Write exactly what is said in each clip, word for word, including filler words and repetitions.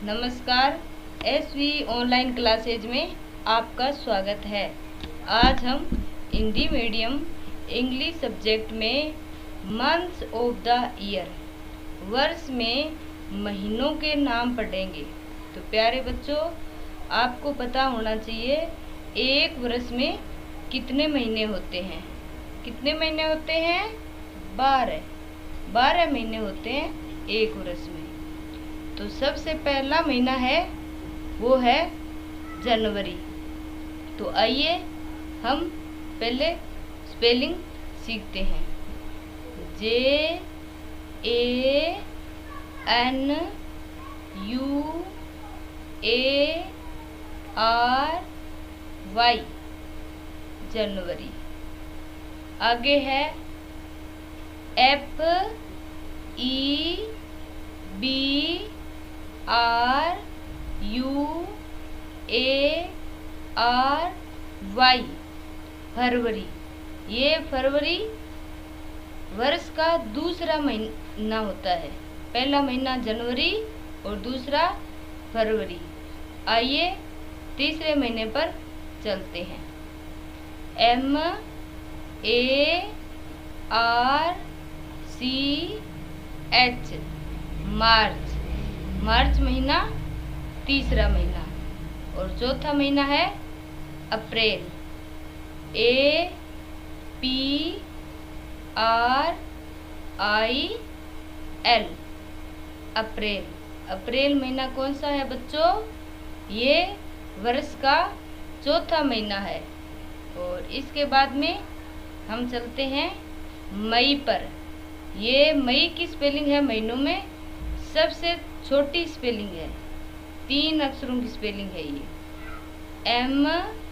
नमस्कार। SV online classes में आपका स्वागत है। आज हम हिंदी मीडियम इंग्लिश सब्जेक्ट में मंथ्स ऑफ द ईयर, वर्ष में महीनों के नाम पढ़ेंगे। तो प्यारे बच्चों, आपको पता होना चाहिए एक वर्ष में कितने महीने होते हैं। कितने महीने होते हैं? बारह बारह महीने होते हैं एक वर्ष में। तो सबसे पहला महीना है वो है जनवरी। तो आइए हम पहले स्पेलिंग सीखते हैं। J A N U A R Y, जनवरी। आगे है F E B R U A R Y, फरवरी। ये फरवरी वर्ष का दूसरा महीना होता है। पहला महीना जनवरी और दूसरा फरवरी। आइए तीसरे महीने पर चलते हैं। M A R C H, March. March महीना तीसरा महीना। और चौथा महीना है April. A P R I L, April. April महीना कौन सा है बच्चों? ये वर्ष का चौथा महीना है। और इसके बाद में हम चलते हैं मई पर। ये मई की स्पेलिंग है महीनों में सबसे छोटी स्पेलिंग है, तीन अक्षरों की स्पेलिंग है ये। एम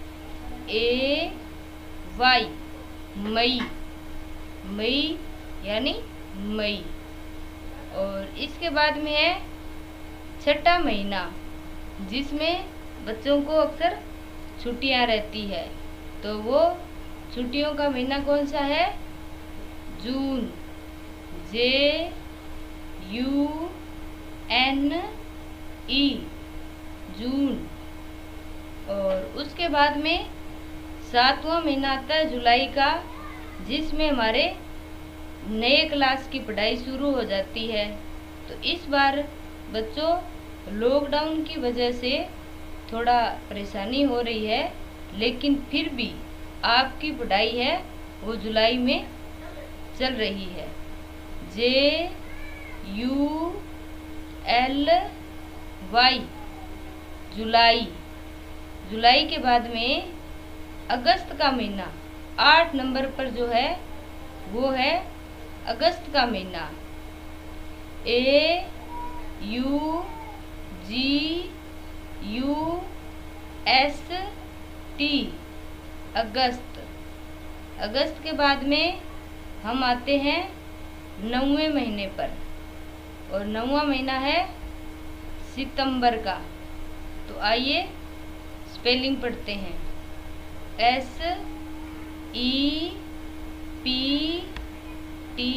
ए वाई, मई। मई यानी मई। और इसके बाद में है छठा महीना, जिसमें बच्चों को अक्सर छुट्टियां रहती है। तो वो छुट्टियों का महीना कौन सा है? June. J U N E, June. और उसके बाद में सातवां महीना आता है जुलाई का, जिसमें हमारे नए क्लास की पढ़ाई शुरू हो जाती है। तो इस बार बच्चों लॉकडाउन की वजह से थोड़ा परेशानी हो रही है, लेकिन फिर भी आपकी पढ़ाई है वो जुलाई में चल रही है। J U L Y, July. July के बाद में अगस्त का महीना आठ नंबर पर जो है वो है अगस्त का महीना। A U G U S T, अगस्त। अगस्त के बाद में हम आते हैं नौवें महीने पर। और नौवां महीना है सितंबर का। तो आइए स्पेलिंग पढ़ते हैं। S E P T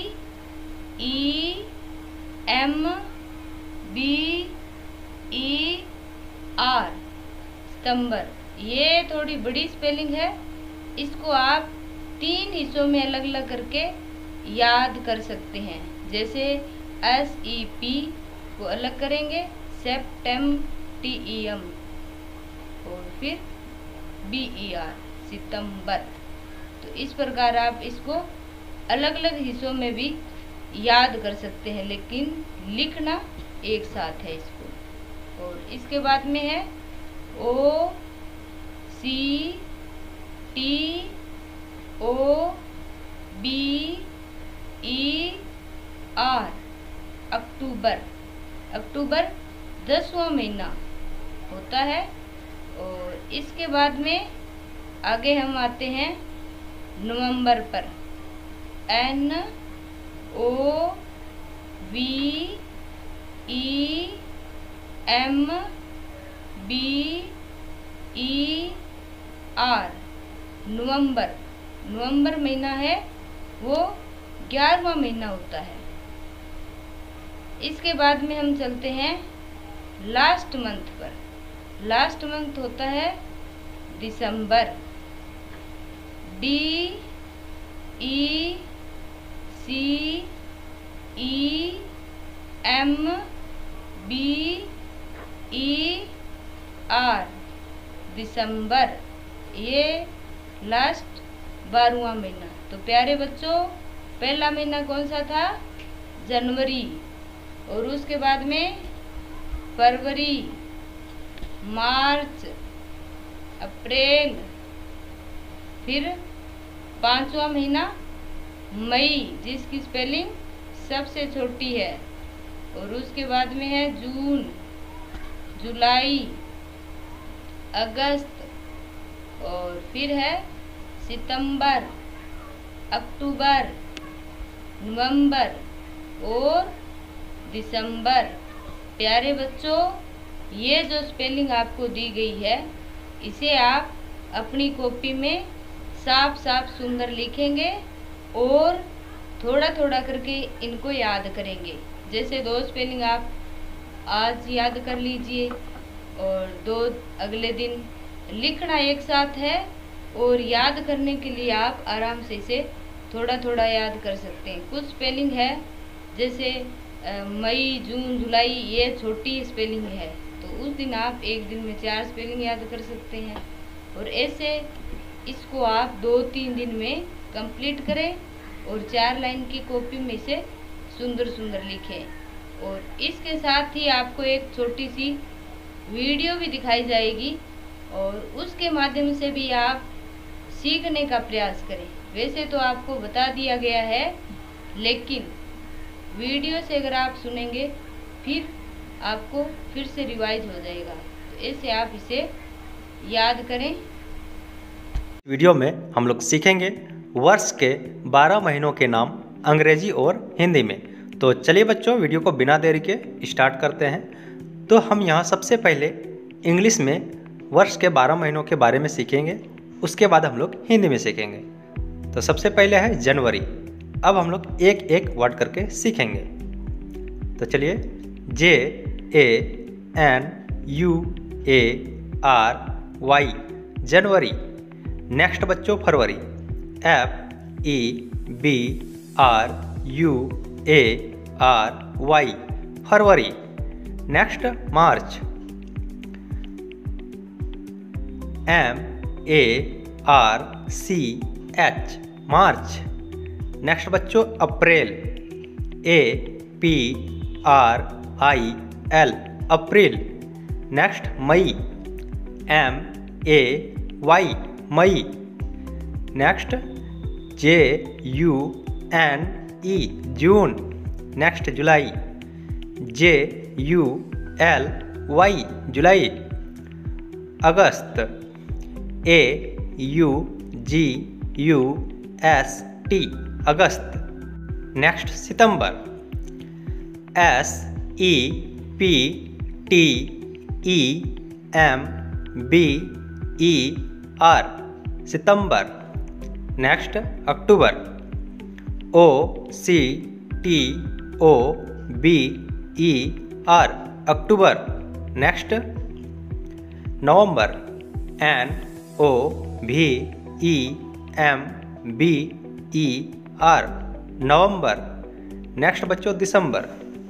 E M B E R, सितंबर। ये थोड़ी बड़ी स्पेलिंग है, इसको आप तीन हिस्सों में अलग अलग करके याद कर सकते हैं। जैसे एस ई पी को अलग करेंगे, सेप्टेम टी ई एम, और फिर बी ई आर, सितंबर। तो इस प्रकार आप इसको अलग अलग हिस्सों में भी याद कर सकते हैं, लेकिन लिखना एक साथ है इसको। और इसके बाद में है O C T O B E R, अक्टूबर। अक्टूबर दसवां महीना होता है। और इसके बाद में आगे हम आते हैं नवंबर पर। N O V E M B E R, नवंबर। नवंबर महीना है वो ग्यारहवां महीना होता है। इसके बाद में हम चलते हैं लास्ट मंथ पर। लास्ट मंथ होता है दिसंबर। D E C E M B E R, दिसंबर। ये लास्ट बारहवां महीना। तो प्यारे बच्चों, पहला महीना कौन सा था? जनवरी। और उसके बाद में फरवरी, मार्च, अप्रैल, फिर पांचवा महीना मई, जिसकी स्पेलिंग सबसे छोटी है। और उसके बाद में है जून, जुलाई, अगस्त, और फिर है सितंबर, अक्टूबर, नवंबर और दिसंबर। प्यारे बच्चों, ये जो स्पेलिंग आपको दी गई है, इसे आप अपनी कॉपी में साफ साफ सुंदर लिखेंगे और थोड़ा थोड़ा करके इनको याद करेंगे। जैसे दो स्पेलिंग आप आज याद कर लीजिए और दो अगले दिन। लिखना एक साथ है और याद करने के लिए आप आराम से इसे थोड़ा थोड़ा याद कर सकते हैं। कुछ स्पेलिंग है जैसे मई, जून, जुलाई, ये छोटी स्पेलिंग है, तो उस दिन आप एक दिन में चार स्पेलिंग याद कर सकते हैं। और ऐसे इसको आप दो तीन दिन में कंप्लीट करें और चार लाइन की कॉपी में इसे सुंदर सुंदर लिखें। और इसके साथ ही आपको एक छोटी सी वीडियो भी दिखाई जाएगी और उसके माध्यम से भी आप सीखने का प्रयास करें। वैसे तो आपको बता दिया गया है, लेकिन वीडियो से अगर आप सुनेंगे फिर आपको फिर से रिवाइज हो जाएगा। तो ऐसे आप इसे याद करें। वीडियो में हम लोग सीखेंगे वर्ष के बारह महीनों के नाम अंग्रेजी और हिंदी में। तो चलिए बच्चों, वीडियो को बिना देरी के स्टार्ट करते हैं। तो हम यहाँ सबसे पहले इंग्लिश में वर्ष के बारह महीनों के बारे में सीखेंगे, उसके बाद हम लोग हिंदी में सीखेंगे। तो सबसे पहले है जनवरी। अब हम लोग एक एक वर्ड करके सीखेंगे। तो चलिए, J A N U A R Y, जनवरी। नेक्स्ट बच्चों फरवरी, F E B R U A R Y, फरवरी। Next March, M A R C H, March. Next बच्चों April, A P R I L, April. Next मई, M A Y, मई। Next J U N E, June. Next July, J U L Y, July. अगस्त, A U G U S T, अगस्त। Next सितंबर, S E P T E M B E R, सितंबर। Next अक्टूबर, O C T O B E R, अक्टूबर। Next नवंबर, N O V E M B E R, नवंबर। Next बच्चों दिसंबर,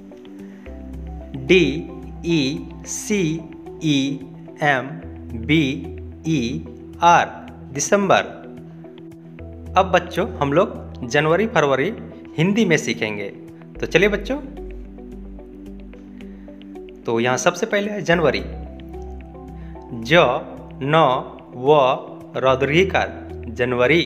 D E C E M B E R, दिसंबर। अब बच्चों हम लोग जनवरी फरवरी हिंदी में सीखेंगे। तो चलिए बच्चों, तो यहाँ सबसे पहले है जनवरी। ज न व रौद्री का, जनवरी।